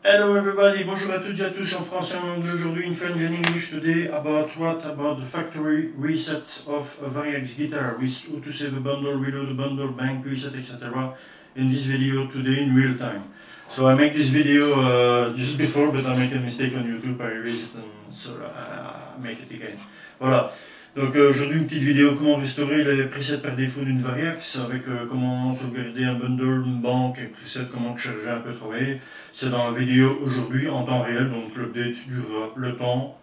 Hello everybody, bonjour à toutes et à tous en français et en anglais aujourd'hui. In French and English today about the factory reset of a Variax guitar with how to save a bundle, reload a bundle, bank reset, etc. in this video today in real time. So I make this video just before, but I make a mistake on YouTube, I erase it and so I make it again. Voilà. Donc aujourd'hui une petite vidéo comment restaurer les presets par défaut d'une Variax avec comment sauvegarder un bundle, une banque, un preset, comment charger un peu travailler. C'est dans la vidéo aujourd'hui en temps réel, donc l'update durera le temps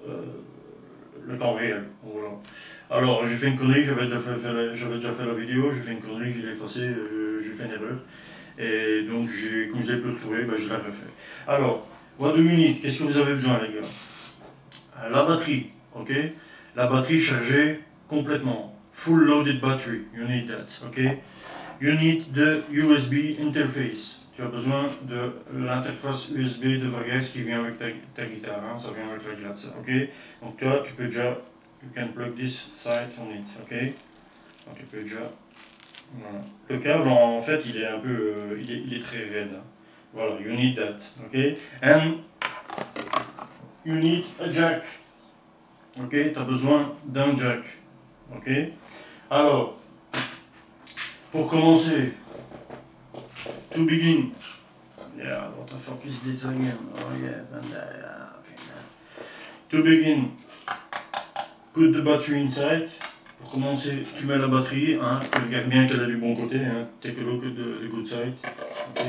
réel. Voilà. Alors j'ai fait une connerie, j'avais déjà fait la vidéo, j'ai fait une connerie, je l'ai effacée, j'ai fait une erreur. Et donc comme je l'ai pu retrouver, je la refais. Alors, what do you need? Qu'est-ce que vous avez besoin les gars? La batterie, ok? La batterie chargée complètement. Full loaded battery, you need that, ok? You need the USB interface. Tu as besoin de l'interface USB de Variax qui vient avec ta guitare, hein? Ça vient avec la gratte, ok? Donc toi, tu peux déjà, you can plug this side on it, ok? Donc tu peux déjà, voilà. Le câble, en fait, il est un peu, il est très raide. Hein? Voilà, you need that, ok? And you need a jack. Ok, tu as besoin d'un jack. Ok. Alors, pour commencer, to begin. Yeah, what the fuck is this again? Oh yeah, okay. To begin, put the battery inside. Pour commencer, tu mets la batterie. Hein, tu regardes bien qu'elle est du bon côté. Hein, take a look at the good side. Ok.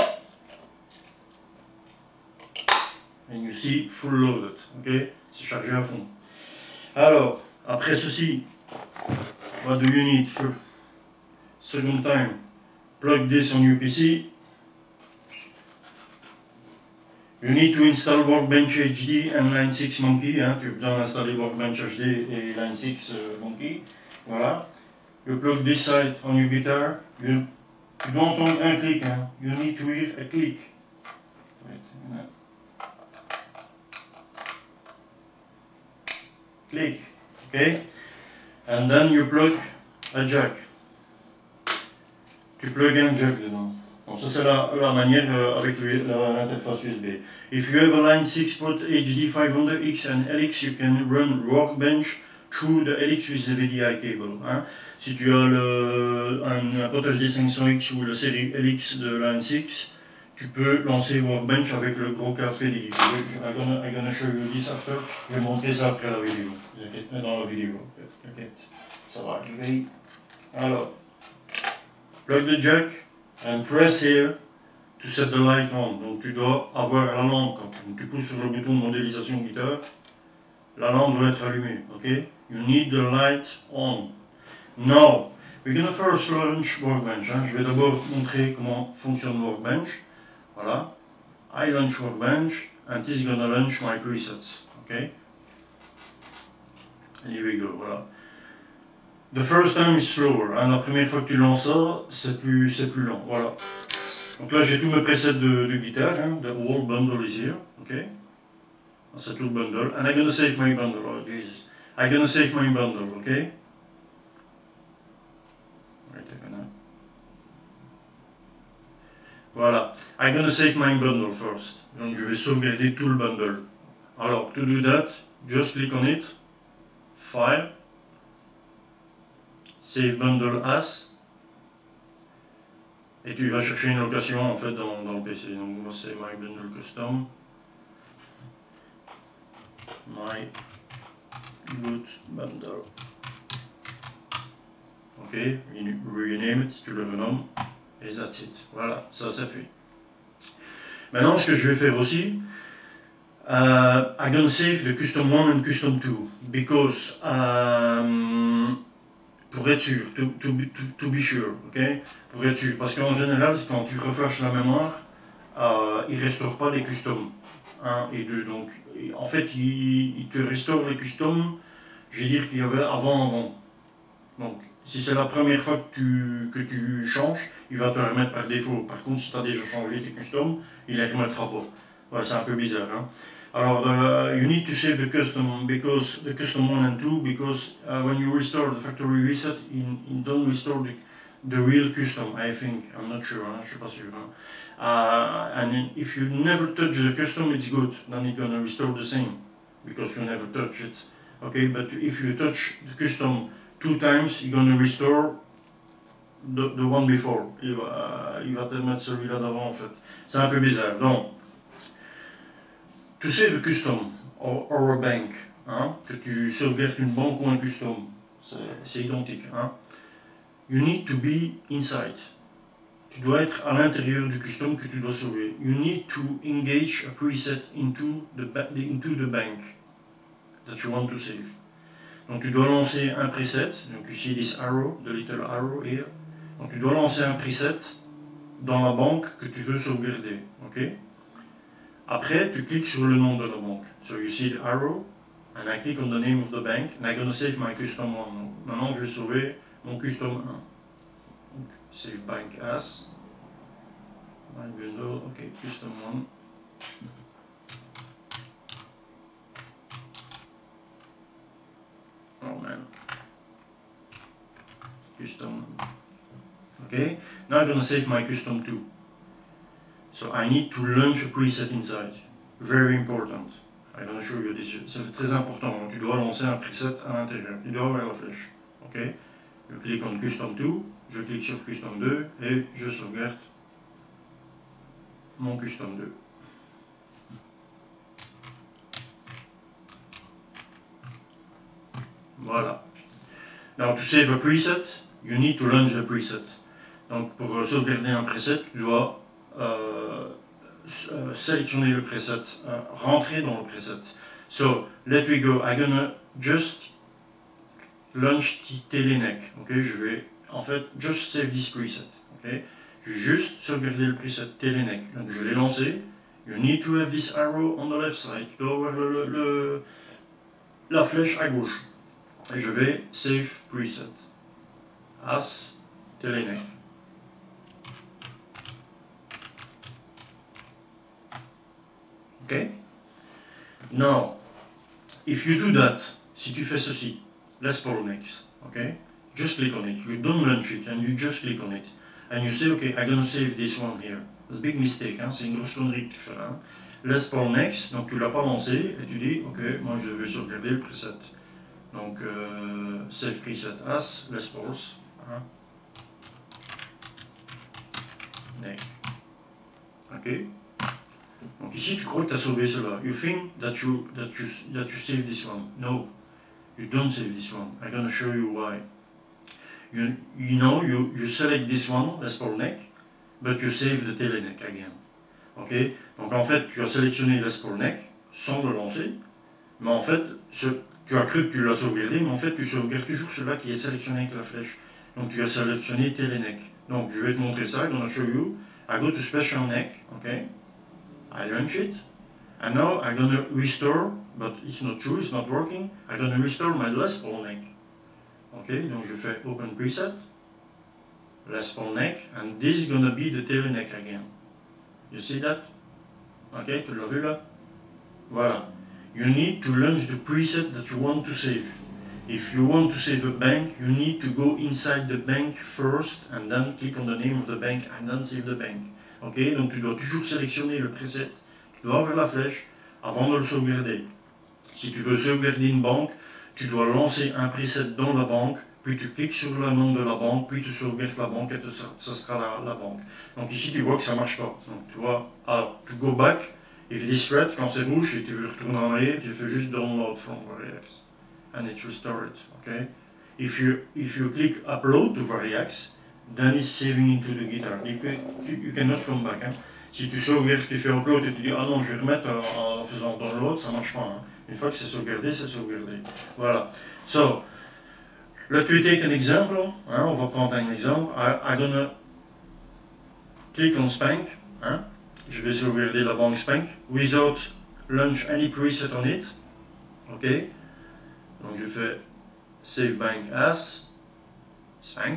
And you see, full loaded. Ok, c'est chargé à fond. Alors, après ceci, what do you need for second time? Plug this on your PC. You need to install Workbench HD and Line 6 Monkey. Hein, tu as besoin d'installer Workbench HD et Line 6 Monkey. Voilà. You plug this side on your guitar. Tu dois entendre un clic. Hein. You need to hear a click. Click. Okay, and then you plug a jack. Tu plug un jack dedans. Donc ça c'est la manière avec l'interface USB. If you have a Line 6 port HD 500X and LX, you can run Workbench through the LX with the VDI cable. Hein. Si tu as un port HD 500X ou la série LX de Line 6, tu peux lancer Workbench avec le gros câble VDI. I'm gonna show you this after. Je vais montrer ça après la vidéo. Dans la vidéo. Okay. Ça va arriver. Alors, plug the jack and press here to set the light on. Donc tu dois avoir la lampe. Quand tu pousses sur le bouton de modélisation guitare, la lampe doit être allumée. Ok? You need the light on. Now, we're gonna first launch Workbench. Hein. Je vais d'abord montrer comment fonctionne Workbench. Voilà. I launch Workbench and this is gonna launch my presets. Ok? Here we go, voilà. The first time is slower. Hein, la première fois que tu lances ça, c'est plus lent. Voilà. Donc là, j'ai tous mes presets de guitare. Hein, the whole bundle is here. Ok. C'est tout le bundle. And I'm gonna save my bundle. Oh Jesus. I'm gonna save my bundle. Ok. Wait a minute. Voilà. I'm gonna save my bundle first. Donc je vais sauvegarder tout le bundle. Alors, to do that, just click on it. File, Save Bundle As, et tu vas chercher une location en fait dans le PC. Donc moi c'est My Bundle Custom, My Root Bundle. Ok, rename it, tu le renommes, et that's it. Voilà, ça c'est fait. Maintenant ce que je vais faire aussi, I'm gonna save the custom 1 and custom 2 because pour être sûr, to be sure, ok? Pour être sûr, parce qu'en général, quand tu reflashes la mémoire, il ne restaure pas les customs 1 et 2. Donc, en fait, il te restaure les customs, je vais dire qu'il y avait avant. Donc, si c'est la première fois que tu changes, il va te remettre par défaut. Par contre, si tu as déjà changé tes customs, il ne les remettra pas. Ouais, c'est un peu bizarre. Hein? Alors, you need to save the custom because the custom 1 and 2 because when you restore the factory reset, it don't restore the real custom, I think. I'm not sure, je suis pas sûr. And if you never touch the custom, it's good. Then it's gonna restore the same, because you never touch it. Okay, but if you touch the custom 2 times, you're gonna restore the one before. Il va te mettre celui-là d'avant en fait. C'est un peu bizarre. Donc, to save a custom or a bank, que tu sauvegardes une banque ou un custom, c'est identique. You need to be inside. Tu dois être à l'intérieur du custom que tu dois sauver. You need to engage a preset into the bank that you want to save. Donc tu dois lancer un preset. Donc you see this arrow, the little arrow here. Donc tu dois lancer un preset dans la banque que tu veux sauvegarder. Okay? Après, tu cliques sur le nom de la banque. So you see the arrow, and I click on the name of the bank, and I'm going to save my custom 1. Donc, maintenant, je vais sauver mon custom 1. Donc, save bank as. My window, ok, custom 1. Oh man. Custom. Okay, now I'm going to save my custom 2. So I need to launch a preset inside. Very important. I'm going to show you this. C'est très important. Tu dois lancer un preset à l'intérieur. Tu dois avoir la flèche. Ok. Je clique en Custom 2. Je clique sur Custom 2 et je sauvegarde mon Custom 2. Voilà. Now to save a preset, you need to launch the preset. Donc pour sauvegarder un preset, tu dois sélectionner le preset, rentrer dans le preset. So, let we go. I'm gonna just launch Telenek. Ok, je vais en fait just save this preset. Ok, je vais juste sauvegarder le preset Telenek. Donc je l'ai lancé. You need to have this arrow on the left side. Tu dois avoir la flèche à gauche. Et je vais save preset as Telenek. Okay? Now, if you do that, si tu fais ceci, let's follow next, okay? Just click on it. You don't launch it, and you just click on it. And you say, okay, I'm gonna save this one here. It's a big mistake, c'est une grosse connerie que tu fais. Let's follow next, donc tu l'as pas lancé, et tu dis, ok, moi je vais sauvegarder le preset. Donc, save preset as, let's pause. Next. Ok? Donc ici, tu crois que tu as sauvé cela. You think that you save this one. No, you don't save this one. I'm going to show you why. You know, you select this one, let's call neck, but you save the teleneck again. Ok? Donc en fait, tu as sélectionné let's call neck sans le lancer, mais en fait, tu as cru que tu l'as sauvegardé, mais en fait, tu sauvegardes toujours celui-là qui est sélectionné avec la flèche. Donc tu as sélectionné teleneck. Donc je vais te montrer ça. I'm going to show you. I go to special neck. Ok? I launch it, and now I'm gonna restore, but it's not true, it's not working. I'm gonna restore my Les Paul neck. Okay, donc je fais open preset, Les Paul neck, and this is gonna be the tail neck again. You see that? Okay, tu l'as vu là? Voilà. You need to launch the preset that you want to save. If you want to save a bank, you need to go inside the bank first, and then click on the name of the bank, and then save the bank. Ok, donc tu dois toujours sélectionner le preset, tu dois avoir la flèche avant de le sauvegarder. Si tu veux sauvegarder une banque, tu dois lancer un preset dans la banque, puis tu cliques sur le nom de la banque, puis tu sauvegardes la banque et ça sera la banque. Donc ici tu vois que ça ne marche pas. Donc tu vois, alors tu go back, if it is red, quand c'est rouge et tu veux retourner en arrière, tu fais juste download from Variax and it restore it. Okay? If you click upload to Variax, then it's saving into the guitar. You cannot come back. Si tu sauvegardes, tu fais upload et tu dis ah non, je vais remettre en faisant download, ça marche pas. Une fois que c'est sauvegardé, c'est sauvegardé. Voilà. So, let me take an example. On va prendre un exemple. I'm gonna click on Spank. Je vais sauvegarder la banque Spank without launch any preset on it. Ok. Donc je fais save bank as Spank.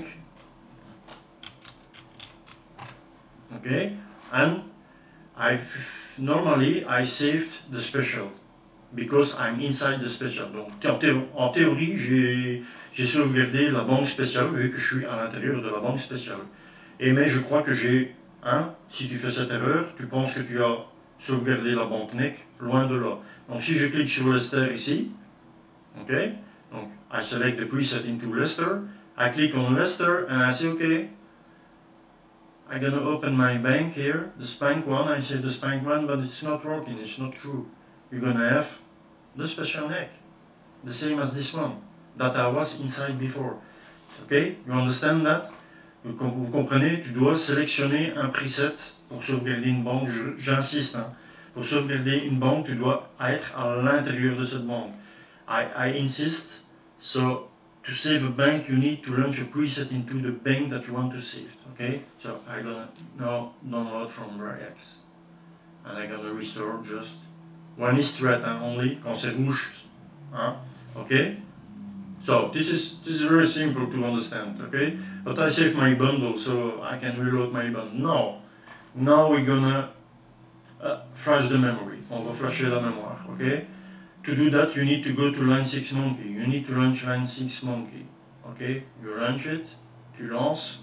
Okay, and normally I saved the special, because I'm inside the special. Donc en théorie, j'ai sauvegardé la banque spéciale vu que je suis à l'intérieur de la banque spéciale. Et mais je crois que j'ai, si tu fais cette erreur, tu penses que tu as sauvegardé la banque NEC, loin de là. Donc si je clique sur Leicester ici, ok, donc I select the preset into Leicester, I click on Leicester and I say okay, I'm gonna open my bank here, the Spank one, I say the Spank one, but it's not working, it's not true. You're gonna have the special neck, the same as this one, that I was inside before. Okay, you understand that? Vous comprenez, tu dois sélectionner un preset pour sauvegarder une banque, j'insiste, pour sauvegarder une banque, tu dois être à l'intérieur de cette banque. I insist, so to save a bank, you need to launch a preset into the bank that you want to save. Okay, so I'm gonna now download from Variax, and I'm gonna restore just when it's red only, quand c'est rouge, okay. So this is very simple to understand, okay. But I save my bundle, so I can reload my bundle. Now we're gonna flash the memory. On va flasher la mémoire, okay. To do that, you need to go to line 6 monkey. You need to launch line 6 monkey. Okay, you launch it, tu lances.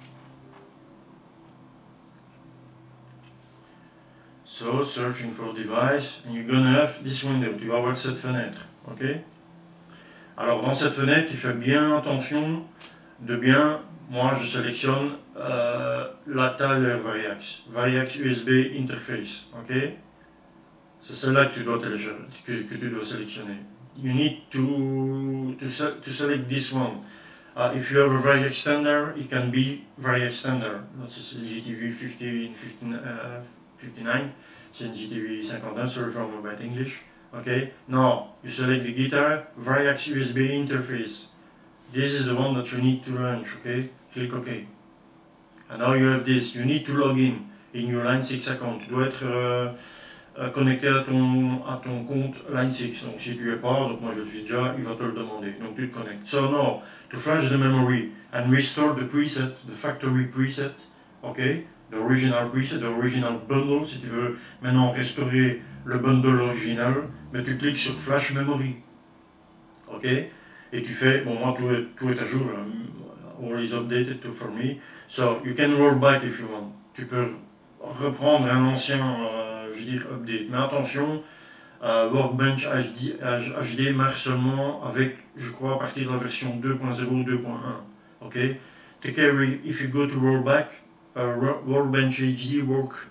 So, searching for device, and you're gonna have this window. Tu vas avoir cette fenêtre, ok. Alors, dans cette fenêtre, tu fais bien attention de bien. Moi, je sélectionne la taille Variax. Variax USB Interface, ok. C'est celle-là que tu dois télécharger, que tu dois sélectionner. You need to select this one. If you have a Variax standard, it can be Variax standard. That's GTV 59. C'est une GTV 59. Sorry for my bad English. Okay. Now you select the guitar, Variax USB interface. This is the one that you need to launch. Okay. Click OK. And now you have this. You need to log in your Line 6 account. Tu dois être connecté à ton compte Line 6. Donc si tu es pas, donc moi je suis déjà, il va te le demander. Donc tu te connectes. So now, to flash the memory and restore the preset, the factory preset, okay, the original preset, the original bundle, si tu veux maintenant restaurer le bundle original, mais tu cliques sur Flash Memory. Ok, et tu fais, bon moi tout est à jour, all is updated for me, so you can roll back if you want. Tu peux reprendre un ancien, je veux dire, update. Mais attention, Workbench HD marche seulement avec, je crois, à partir de la version 2.0 ou 2.1. Ok. Take care if you go to rollback, Workbench HD work,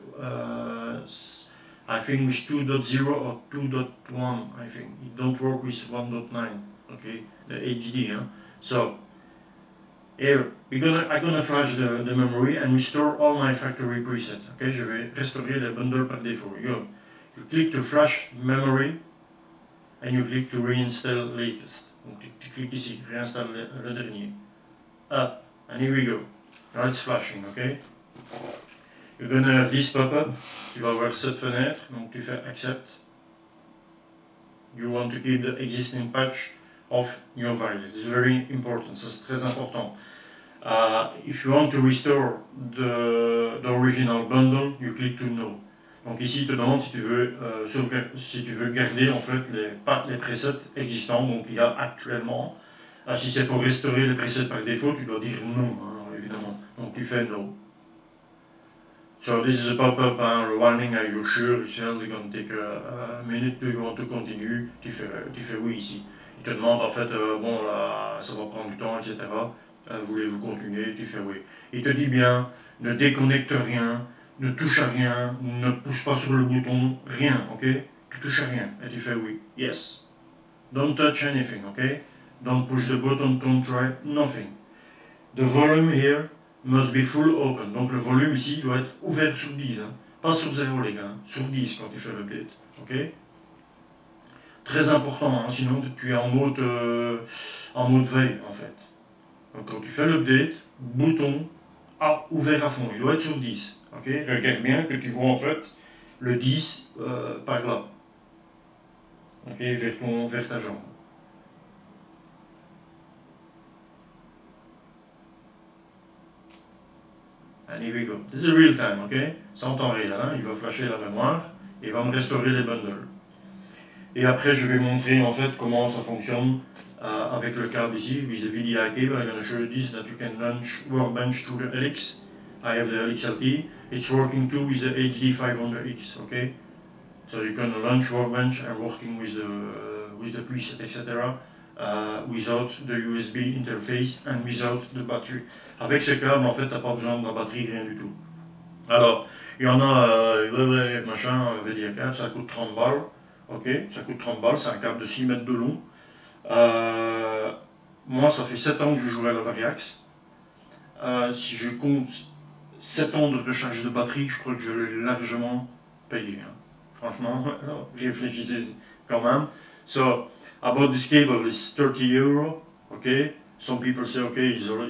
I think with 2.0 or 2.1. I think it don't work with 1.9. Okay, the HD. So here I'm gonna flash the memory and restore all my factory presets. Okay, je vais restaurer les bundles par défaut. You click to flash memory and you click to reinstall latest. Donc tu cliques ici, réinstalle le dernier. And here we go. Now it's flashing, okay? You're gonna have this pop-up. Tu vas avoir cette fenêtre, donc tu fais accept. You want to keep the existing patch of your variables. It's very important, c'est très important. If you want to restore the original bundle, you click to no. Donc ici, il te demande si tu veux garder en fait les presets existants, donc il y a actuellement. Si c'est pour restaurer les presets par défaut, tu dois dire non, évidemment. Donc tu fais no. So this is a pop-up, warning, are you sure? It's only going to take a minute, do you want to continue? Tu fais oui ici. Il te demande en fait, bon là, ça va prendre du temps, etc. Voulez-vous continuer? Tu fais oui. Il te dit bien, ne déconnecte rien, ne touche à rien, ne pousse pas sur le bouton, rien, ok? Tu touches à rien, et tu fais oui. Yes. Don't touch anything, ok? Don't push the button, don't try, nothing. The volume here must be full open. Donc le volume ici doit être ouvert sur 10, pas sur 0 les gars, sur 10 quand tu fais l'update, ok? Très important, sinon tu es en mode veille en fait. Donc quand tu fais l'update, bouton ouvert à fond, il doit être sur 10, ok? Regarde bien que tu vois en fait le 10 par là, ok? Vers ta jambe. And here we go. This is real time, ok? C'est en temps réel, il va flasher la mémoire et il va me restaurer les bundles. Et après, je vais montrer en fait comment ça fonctionne avec le câble ici. With the VDI cable, I'm going to show you this, that you can launch Workbench to the LX. I have the LXLT. It's working too with the HD500X, okay? So you can launch Workbench and working with the preset, etc. Without the USB interface and without the battery. Avec ce câble, en fait, t'as pas besoin de la batterie, rien du tout. Alors, il y en a, machin, VDI câble, ça coûte 30 balles. Ok, ça coûte 30 balles, c'est un câble de 6 mètres de long. Moi, ça fait 7 ans que je joue à la Variax. Si je compte 7 ans de recharge de batterie, je crois que je l'ai largement payé. Hein. Franchement, réfléchissez quand même. So, about this cable is 30 €. Okay, some people say, okay,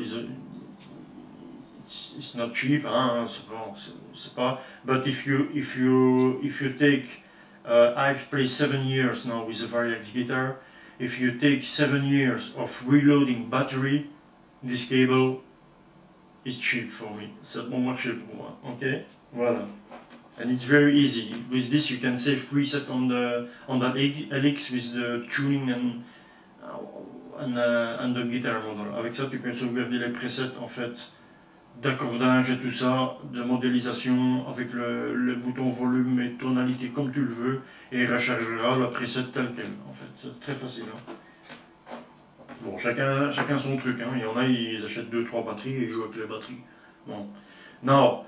it's not cheap, hein, c'est pas. But if you take, I've played 7 years now with the Variax guitar. If you take 7 years of reloading battery, this cable is cheap for me. C'est bon marché pour moi. Okay, voilà. And it's very easy. With this, you can save preset on the LX with the tuning and the guitar model. Avec ça, tu peux sauvegarder les presets en fait d'accordage et tout ça, de modélisation avec le bouton volume et tonalité comme tu le veux, et il rechargera la preset tel quel. En fait, c'est très facile. Hein. Bon, chacun son truc. Hein. Il y en a, ils achètent 2-3 batteries et ils jouent avec les batteries. Bon. Now,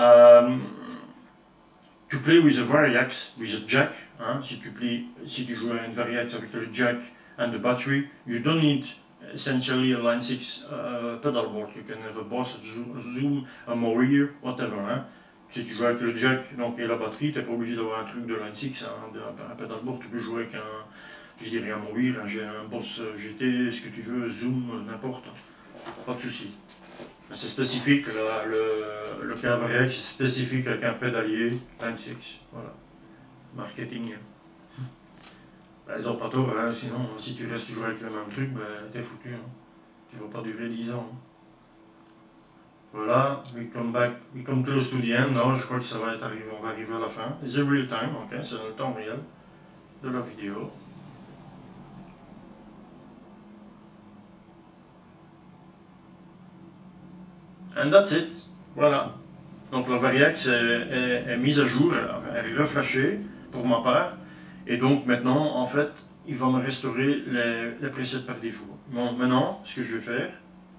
to play with a Variax, with a jack, hein, si tu joues à une Variax avec le jack and the battery, you don't need essentially a Line 6 pedal board. You can have a Boss, a Zoom, a Morir, whatever. Hein. Si tu joues avec le jack donc, et la batterie, tu n'es pas obligé d'avoir un truc de Line 6, hein, un pedal board. Tu peux jouer avec je dirais un Morir, un Boss GT, ce que tu veux, Zoom, n'importe. Pas de souci. C'est spécifique, le câble Variax est spécifique avec un pédalier Line 6. Voilà. Marketing. Ben, ils n'ont pas tort, hein, sinon si tu restes toujours avec le même truc, ben, t'es foutu. Hein. Tu ne vas pas durer 10 ans. Hein. Voilà, we come close to the end. Non, je crois que ça va être arrivé, on va arriver à la fin. It's the real time, ok, c'est le temps réel de la vidéo. And that's it. Voilà. Donc la Variax est mise à jour, elle est reflashée pour ma part. Et donc maintenant, en fait, il va me restaurer les presets par défaut. Bon, maintenant, ce que je vais faire,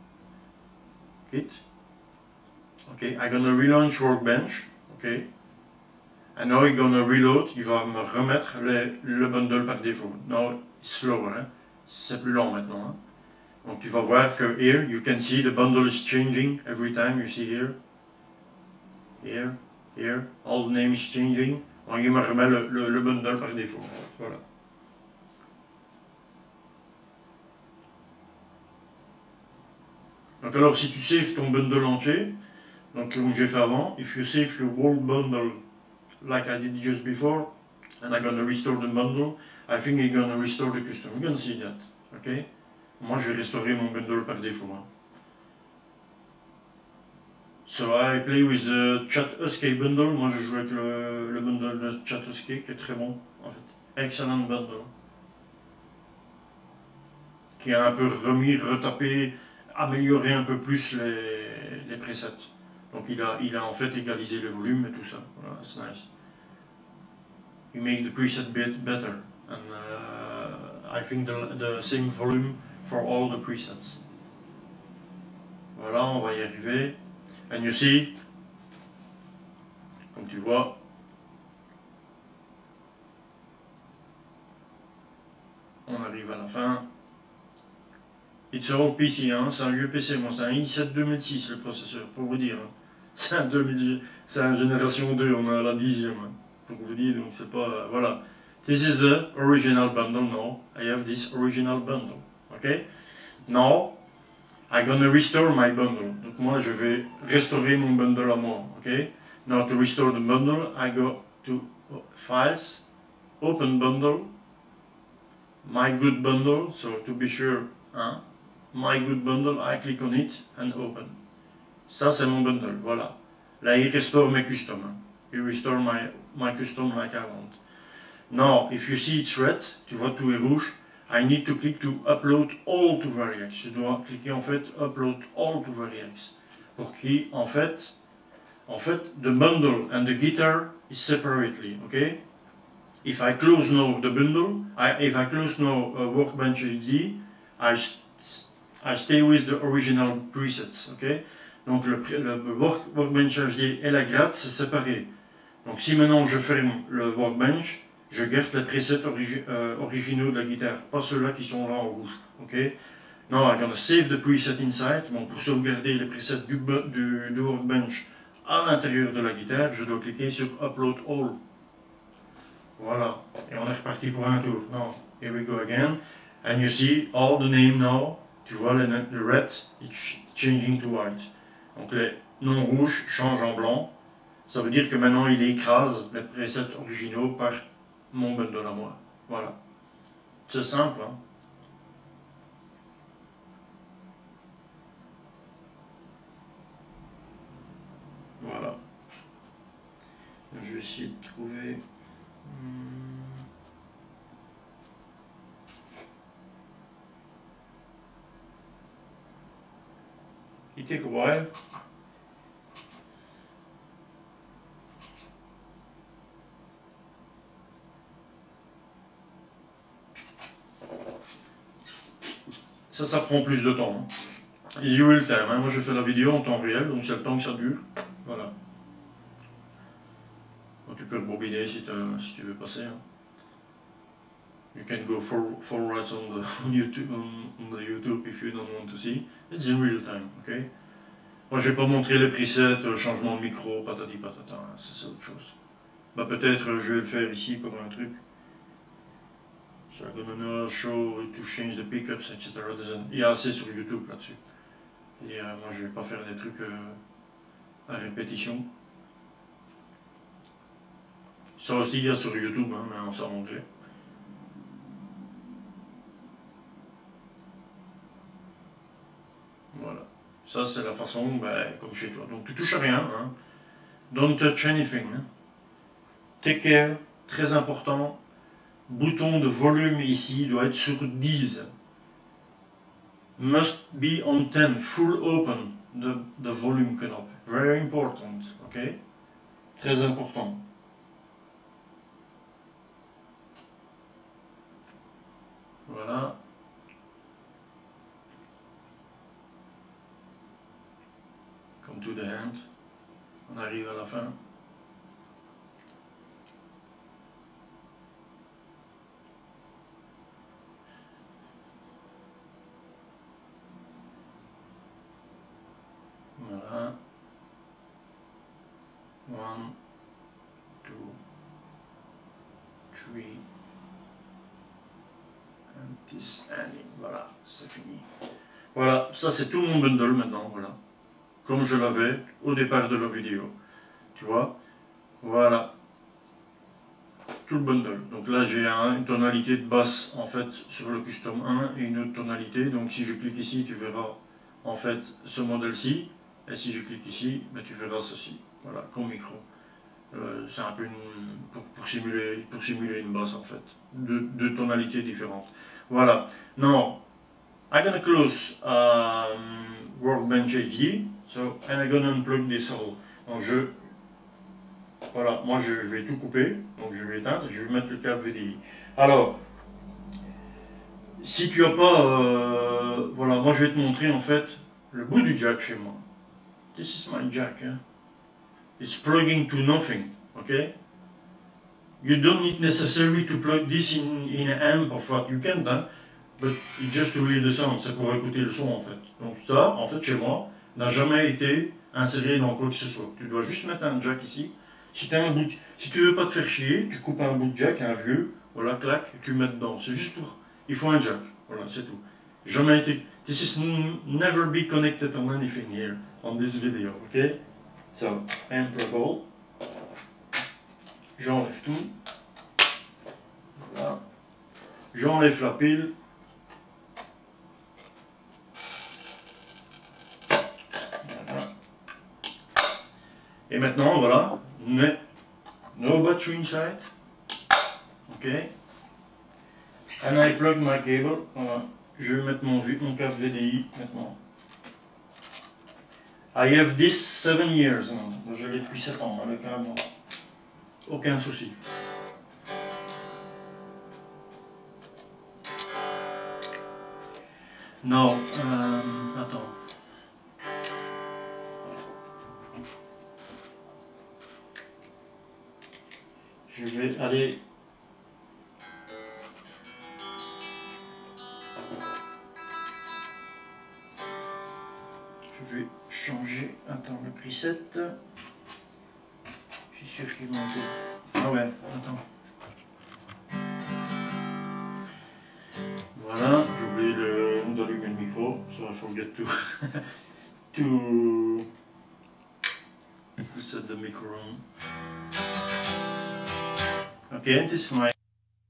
hit. Ok, I'm gonna relaunch Workbench. Ok. And now I'm gonna reload. Il va me remettre le bundle par défaut. Now it's slower. Hein. C'est plus lent maintenant. Hein. Donc tu vas voir que here you can see the bundle is changing every time you see here. Here, all the name is changing. Donc il me remet le bundle par défaut. Voilà. Donc alors si tu saves ton bundle entier, donc comme j'ai fait avant, if you save your whole bundle like I did just before, and I'm gonna restore the bundle, I think I'm gonna restore the custom. You can see that. Okay? Moi, je vais restaurer mon bundle par défaut. Hein. So I play with the ChatHusky bundle. Moi, je joue avec le bundle de ChatHusky qui est très bon, en fait. Excellent bundle. Qui a un peu retapé, amélioré un peu plus les presets. Donc, il a en fait égalisé le volume et tout ça. Voilà, c'est nice. He make the preset bit better. And I think the same volume for all the presets. Voilà, on va y arriver. And you see, comme tu vois, on arrive à la fin. It's all PC, hein, c'est un vieux PC, moi c'est un i7 2006 le processeur, pour vous dire. Hein. C'est un génération 2, on a la 10e, hein, pour vous dire, donc c'est pas, voilà. This is the original bundle now. I have this original bundle. Okay? Now, I'm gonna restore my bundle. Donc moi, je vais restaurer mon bundle à moi. Okay? Now, to restore the bundle, I go to Files, Open Bundle, My Good Bundle. So to be sure, hein? My Good Bundle, I click on it and open. Ça, c'est mon bundle. Voilà. Là, il restaure mes customs. Hein. Il restore my custom like I want. Now, if you see it's red, tu vois tout est rouge, I need to click to upload all to Variax. Je dois cliquer en fait upload all to Variax. Pour qui, en fait, the bundle and the guitar is separately, okay? If I close now the bundle, if I close now Workbench HD, I stay with the original presets, ok? Donc le Workbench HD et la gratte, c'est séparé. Donc si maintenant je ferme le Workbench, je garde les presets originaux de la guitare, pas ceux-là qui sont là en rouge, ok? Now I'm gonna save the preset inside. Bon, pour sauvegarder les presets du Workbench à l'intérieur de la guitare, je dois cliquer sur Upload All. Voilà, et on est reparti pour un tour. Now, here we go again. And you see all the name now. Tu vois le red is changing to white. Donc les noms rouges changent en blanc. Ça veut dire que maintenant il écrase les presets originaux par mon bundle à moi. Voilà. C'est simple, hein. Voilà. Je vais essayer de trouver... It take a while. Ça prend plus de temps. Hein. Easy real time. Hein. Moi je fais la vidéo en temps réel, donc c'est le temps que ça dure. Voilà. Donc, tu peux rebobiner si tu veux passer. Hein. You can go forward on YouTube if you don't want to see. It's in real time, ok? Moi je vais pas montrer les presets, changement de micro, patati patata, hein. C'est autre chose. Bah peut-être je vais le faire ici pour un truc. So I'm gonna show to change the pickups, etc. Il y a assez sur YouTube là-dessus. Et moi je vais pas faire des trucs à répétition. Ça aussi il y a sur YouTube, hein, mais en anglais. Voilà. Ça c'est la façon, comme chez toi. Donc tu touches à rien. Hein. Don't touch anything. Hein. Take care, très important. Bouton de volume ici doit être sur 10. Must be on 10, full open, the volume knob. Very important, ok? Très important. Voilà. Come to the end. On arrive à la fin. Voilà. 1, 2, 3. And this ending. Voilà, c'est fini. Voilà, ça c'est tout mon bundle maintenant, voilà. Comme je l'avais au départ de la vidéo. Tu vois? Voilà. Tout le bundle. Donc là j'ai une tonalité de basse en fait sur le custom 1 et une autre tonalité. Donc si je clique ici, tu verras en fait ce modèle-ci. Et si je clique ici, tu verras ceci. Voilà, comme micro. C'est un peu pour simuler une basse en fait. Deux tonalités différentes. Voilà. Now, I'm gonna close Workbench HD. So, and I'm gonna unplug this all. Donc voilà, moi je vais tout couper, donc je vais éteindre et je vais mettre le câble VDI. Alors, si tu n'as pas, voilà, moi je vais te montrer en fait le bout du jack chez moi. This is my jack. Hein? It's plugging to nothing, okay? You don't need necessarily to plug this in an amp of what you can, hein? But it's just to hear the sound, c'est pour écouter le son en fait. Donc ça, en fait chez moi, n'a jamais été inséré dans quoi que ce soit. Tu dois juste mettre un jack ici. Si tu veux pas te faire chier, tu coupes un bout de jack, un vieux, voilà, clac, et tu le mets dedans. C'est juste pour... Il faut un jack, voilà, c'est tout. Jamais été... This is never be connected on anything here, on this video, ok? So, unplug. J'enlève tout. Voilà. J'enlève la pile. Voilà. Et maintenant, voilà, no battery inside. Ok. And I plug my cable. Voilà. Je vais mettre mon câble VDI maintenant. I have this 7 years. Je l'ai depuis 7 ans, le câble. Aucun souci. Non, attends. Je vais aller. Je vais changer. Attends, le preset. Je suis sûr qu'il manque. Ah ouais, attends. Voilà, j'ai oublié d'allumer le micro, so I forget to set the micro on. Okay, this is my.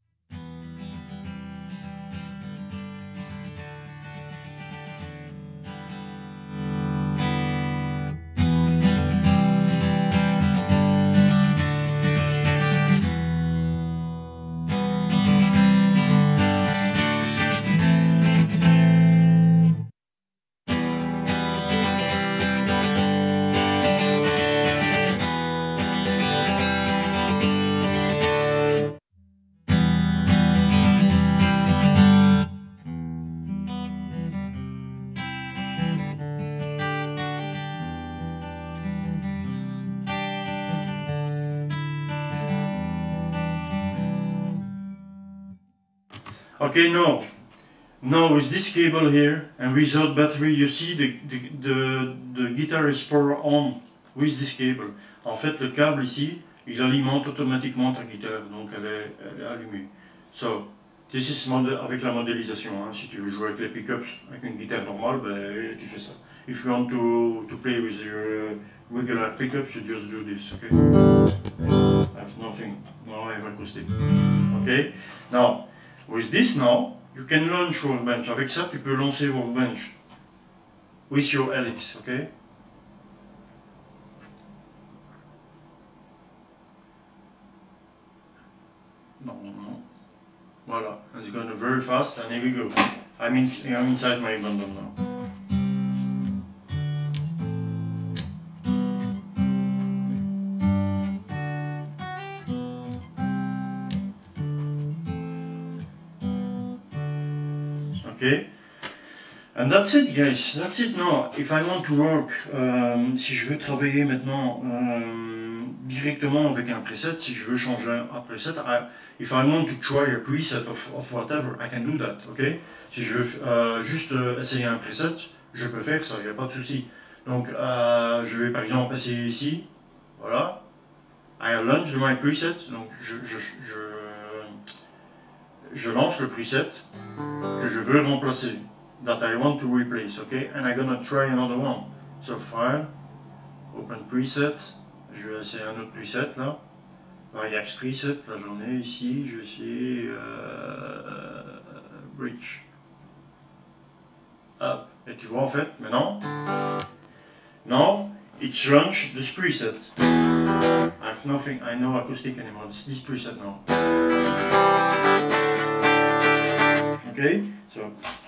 Okay, now with this cable here and without battery, you see the guitar is power on with this cable. En fait, le câble ici, il alimente automatiquement ta guitare, donc elle est allumée. So, this is avec la modélisation. Hein. Si tu veux jouer avec les pickups, avec une guitare normale, ben, tu fais ça. If you want to play with your regular pickups, you just do this, okay? I have nothing, no I have acoustic. Okay? Now, with this now, you can launch Workbench. Avec ça, tu peux lancer Workbench. With your Helix, okay? No. Voilà, it's going very fast, and here we go. I'm inside my bundle now. Okay, and that's it guys, that's it now. If I want to work, si je veux travailler maintenant directement avec un preset, si je veux changer un preset, if I want to try a preset of whatever, I can do that, ok? Si je veux juste essayer un preset, je peux faire ça, il n'y a pas de souci. Donc je vais par exemple essayer ici, voilà, I launch my preset, donc je lance le preset que je veux remplacer, that I want to replace, okay? And I'm gonna try another one. So file, open preset, je vais essayer un autre preset là, Variax preset, là j'en ai ici, je vais essayer bridge. Hop, et tu vois en fait, maintenant, now it's launched this preset. I have nothing, I know acoustic anymore, it's this preset now. Okay, so.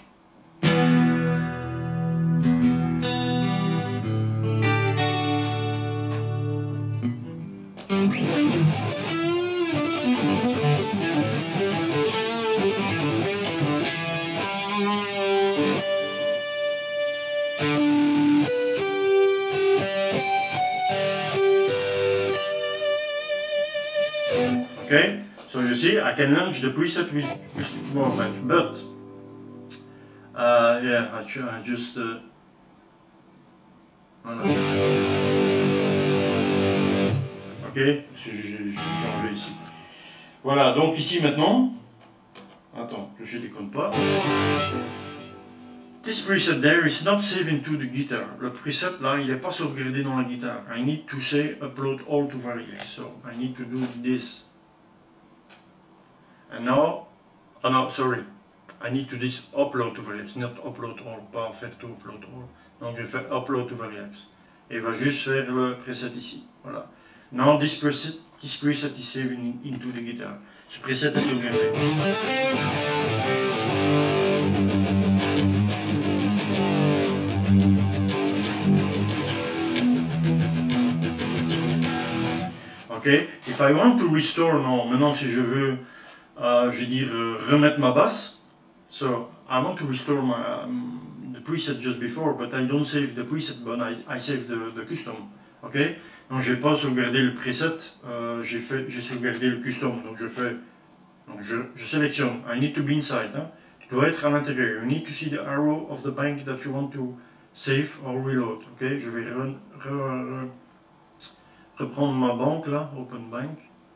Okay, so you see, I can launch the preset with Workbench, but yeah, I just voilà. Ok, j'ai changé ici. Voilà, donc ici maintenant, attends, que je déconne pas. This preset there is not saved into the guitar. Le preset là, il n'est pas sauvegardé dans la guitare. I need to say upload all to Variax. So I need to do this. And now, oh no, sorry. I need to do this upload to Variax, not upload all, pas faire tout upload all. Donc je fais upload to Variax. Et il va juste faire le preset ici. Voilà. Now this preset this preset is saved into the guitar. Ce preset est sauvegardé. Ok, if I want to restore now, maintenant si je veux, je veux dire, remettre ma basse, so I want to restore the preset just before, but I don't save the preset, but I save the custom. Ok, donc j'ai pas sauvegardé le preset, j'ai sauvegardé le custom, donc je sélectionne, I need to be inside, hein. Tu dois être à l'intérieur, you need to see the arrow of the bank that you want to save or reload. Ok, je vais reprendre ma banque là, Open Bank,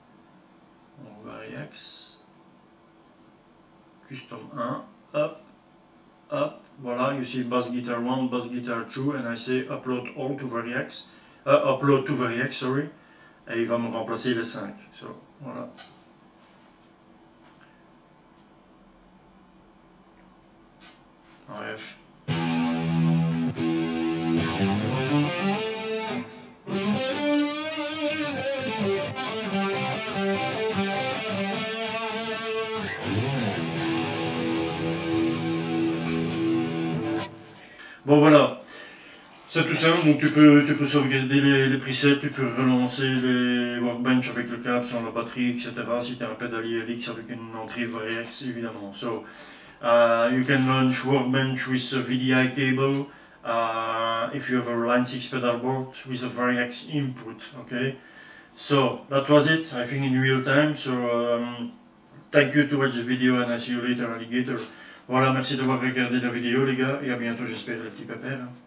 Variax, Custom 1, up, voilà, you see bass guitar 1, bass guitar 2, and I say upload all to Variax, upload to Variax, sorry, et il va me remplacer les 5, so, voilà. Bref. Bon voilà, c'est tout simple, donc tu peux sauvegarder les presets, tu peux relancer les workbench avec le câble sans la batterie, etc. Si tu as un pédalier LX avec une entrée Variax, évidemment. So, you can launch workbench with a VDI cable, if you have a Line 6 pedal board with a Variax input, okay? So, that was it, I think in real time, so thank you to watch the video and I see you later, alligator. Voilà, merci d'avoir regardé la vidéo les gars, et à bientôt j'espère les petits pépères.